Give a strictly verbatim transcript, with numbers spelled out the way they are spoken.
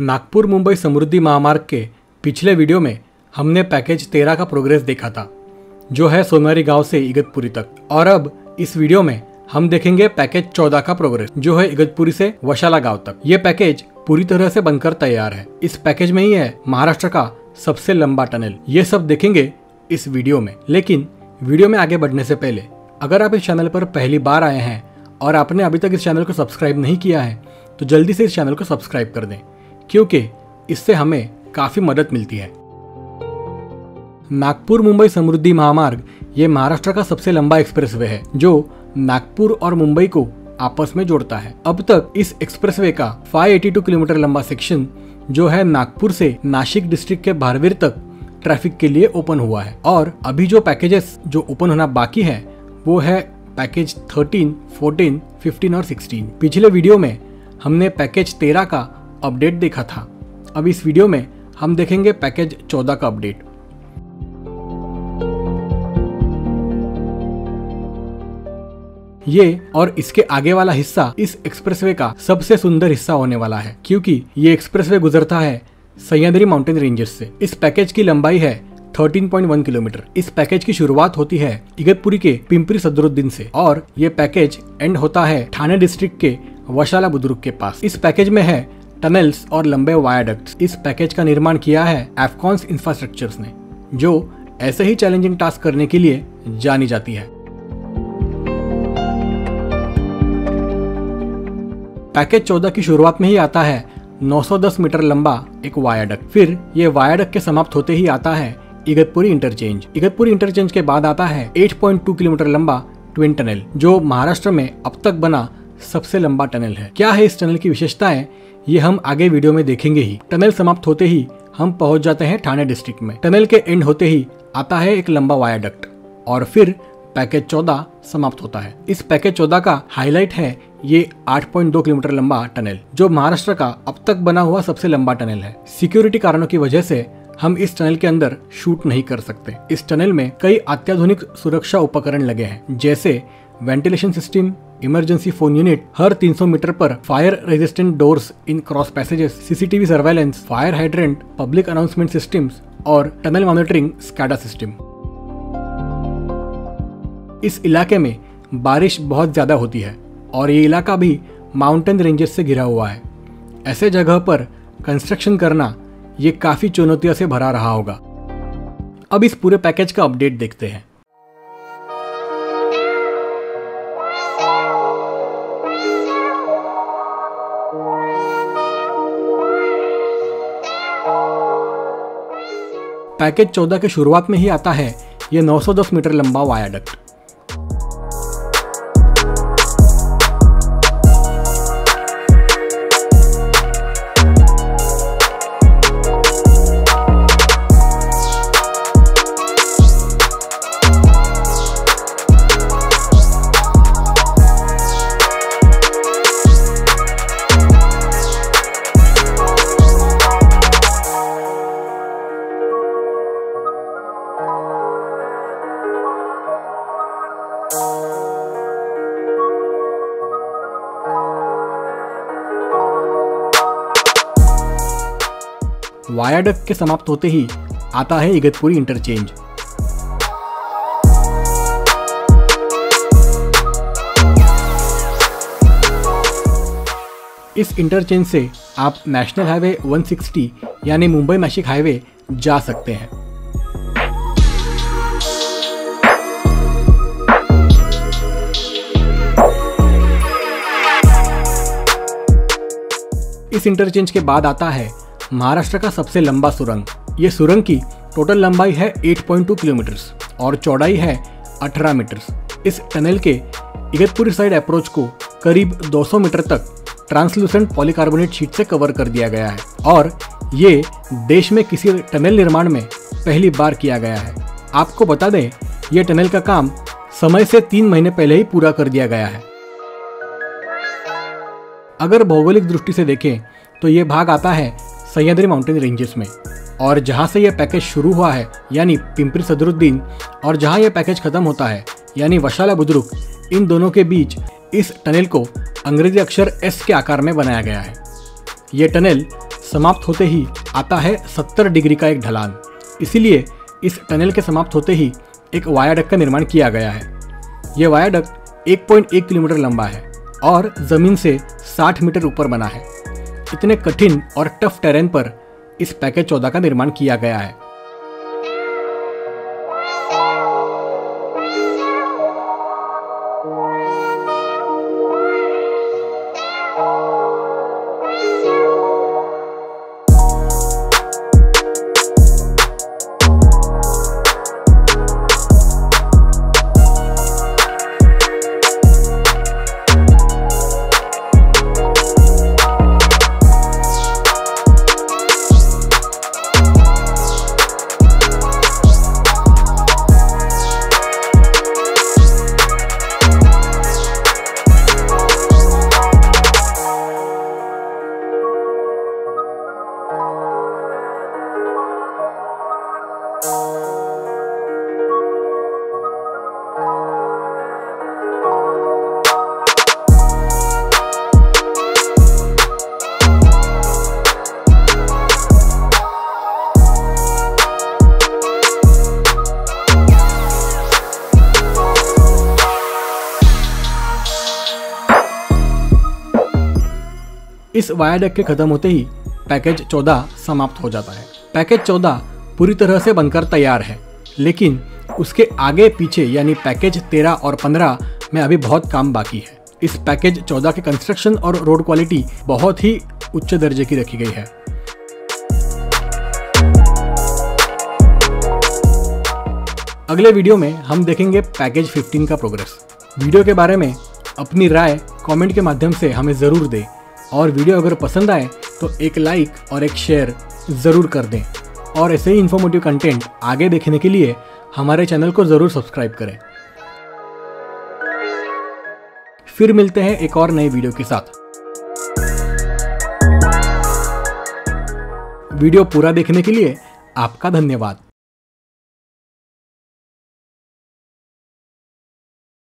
नागपुर मुंबई समृद्धि महामार्ग के पिछले वीडियो में हमने पैकेज तेरह का प्रोग्रेस देखा था, जो है सोनवारी गांव से इगतपुरी तक। और अब इस वीडियो में हम देखेंगे पैकेज चौदह का प्रोग्रेस, जो है इगतपुरी से वशाला गांव तक। ये पैकेज पूरी तरह से बनकर तैयार है। इस पैकेज में ही है महाराष्ट्र का सबसे लंबा टनल। ये सब देखेंगे इस वीडियो में। लेकिन वीडियो में आगे बढ़ने से पहले अगर आप इस चैनल पर पहली बार आए हैं और आपने अभी तक इस चैनल को सब्सक्राइब नहीं किया है तो जल्दी से इस चैनल को सब्सक्राइब कर दें, क्योंकि इससे हमें काफी मदद मिलती है। नागपुर मुंबई समृद्धि महामार्ग ये महाराष्ट्र का सबसे लंबा एक्सप्रेसवे है, जो नागपुर और मुंबई को आपस में जोड़ता है। अब तक इस एक्सप्रेसवे का पाँच सौ बयासी किलोमीटर लंबा सेक्शन जो है नागपुर से नासिक डिस्ट्रिक्ट के भारवीर तक ट्रैफिक के लिए ओपन हुआ है। और अभी जो पैकेजेस जो ओपन होना बाकी है वो है पैकेज तेरह, चौदह, पंद्रह और सोलह। पिछले वीडियो में हमने पैकेज तेरह का अपडेट देखा था। अब इस वीडियो में हम देखेंगे पैकेज चौदह का अपडेट। ये और इसके आगे वाला हिस्सा इस एक्सप्रेसवे का सबसे सुंदर हिस्सा होने वाला है, क्योंकि ये एक्सप्रेसवे गुजरता है सह्याद्री माउंटेन रेंजेस से। इस पैकेज की लंबाई है तेरह पॉइंट एक किलोमीटर। इस पैकेज की शुरुआत होती है इगतपुरी के पिंपरी सदरुद्दीन से और ये पैकेज एंड होता है ठाणे डिस्ट्रिक्ट के वशाला बुद्रुक के पास। इस पैकेज में है टनल्स और लंबे वायाडक्ट्स। इस पैकेज का निर्माण किया है एफकॉन्स इंफ्रास्ट्रक्चर्स ने, जो ऐसे ही चैलेंजिंग टास्क करने के लिए जानी जाती है। पैकेज चौदह की शुरुआत में ही आता है नौ सौ दस मीटर लंबा एक वायाडक्ट। फिर ये वायाडक्ट के समाप्त होते ही आता है इगतपुरी इंटरचेंज। इगतपुरी इंटरचेंज के बाद आता है आठ पॉइंट दो किलोमीटर लंबा ट्विन टनल, जो महाराष्ट्र में अब तक बना सबसे लंबा टनल है। क्या है इस टनल की विशेषताएं, ये हम आगे वीडियो में देखेंगे ही। टनल समाप्त होते ही हम पहुंच जाते हैं ठाणे डिस्ट्रिक्ट में। टनल के एंड होते ही आता है एक लंबा वायाडक्ट और फिर पैकेज चौदह समाप्त होता है। इस पैकेज चौदह का हाईलाइट है ये आठ पॉइंट दो किलोमीटर लंबा टनल, जो महाराष्ट्र का अब तक बना हुआ सबसे लंबा टनल है। सिक्योरिटी कारणों की वजह से हम इस टनल के अंदर शूट नहीं कर सकते। इस टनल में कई अत्याधुनिक सुरक्षा उपकरण लगे हैं, जैसे ventilation system, emergency phone unit, हर तीन सौ मीटर पर fire resistant doors in cross passages, CCTV surveillance, fire hydrant, public announcement systems और टनल मॉनिटरिंग स्कैडा सिस्टम। इस इलाके में बारिश बहुत ज्यादा होती है और ये इलाका भी माउंटेन रेंजेस से घिरा हुआ है। ऐसे जगह पर कंस्ट्रक्शन करना ये काफी चुनौतियों से भरा रहा होगा। अब इस पूरे पैकेज का अपडेट देखते हैं। पैकेज चौदह के शुरुआत में ही आता है ये नौ सौ दस मीटर लंबा वायाडक्ट। वायाडक्ट के समाप्त होते ही आता है इगतपुरी इंटरचेंज। इस इंटरचेंज से आप नेशनल हाईवे एक सौ साठ यानी मुंबई नासिक हाईवे जा सकते हैं। इस इंटरचेंज के बाद आता है महाराष्ट्र का सबसे लंबा सुरंग। ये सुरंग की टोटल लंबाई है आठ पॉइंट दो किलोमीटर और चौड़ाई है अठारह मीटर। इस टनल के इगतपुरी साइड अप्रोच को करीब दो सौ मीटर तक ट्रांसलूसेंट पॉलीकार्बोनेट शीट से कवर कर दिया गया है और ये देश में किसी टनल निर्माण में पहली बार किया गया है। आपको बता दें, ये टनल का काम समय से तीन महीने पहले ही पूरा कर दिया गया है। अगर भौगोलिक दृष्टि से देखें तो ये भाग आता है सह्याद्री माउंटेन रेंजेस में, और जहां से यह पैकेज शुरू हुआ है यानी पिंपरी सदरुद्दीन और जहां यह पैकेज खत्म होता है यानी वशाला बुद्रुक, इन दोनों के बीच इस टनल को अंग्रेजी अक्षर एस के आकार में बनाया गया है। ये टनल समाप्त होते ही आता है सत्तर डिग्री का एक ढलान। इसीलिए इस टनल के समाप्त होते ही एक वायाडक्ट का निर्माण किया गया है। यह वायाडक्ट एक पॉइंट एक किलोमीटर लंबा है और जमीन से साठ मीटर ऊपर बना है। इतने कठिन और टफ टेरेन पर इस पैकेज चौदह का निर्माण किया गया है। इस वायाडक्ट के खत्म होते ही पैकेज चौदह समाप्त हो जाता है। पैकेज चौदह पूरी तरह से बनकर तैयार है, लेकिन उसके आगे पीछे यानी पैकेज तेरह और पंद्रह में अभी बहुत काम बाकी है। इस पैकेज चौदह के कंस्ट्रक्शन और रोड क्वालिटी बहुत ही उच्च दर्जे की रखी गई है। अगले वीडियो में हम देखेंगे पैकेज पंद्रह का प्रोग्रेस। वीडियो के बारे में अपनी राय कमेंट के माध्यम से हमें ज़रूर दें और वीडियो अगर पसंद आए तो एक लाइक और एक शेयर ज़रूर कर दें और ऐसे ही इन्फॉर्मेटिव कंटेंट आगे देखने के लिए हमारे चैनल को ज़रूर सब्सक्राइब करें। फिर मिलते हैं एक और नए वीडियो के साथ। वीडियो पूरा देखने के लिए आपका धन्यवाद।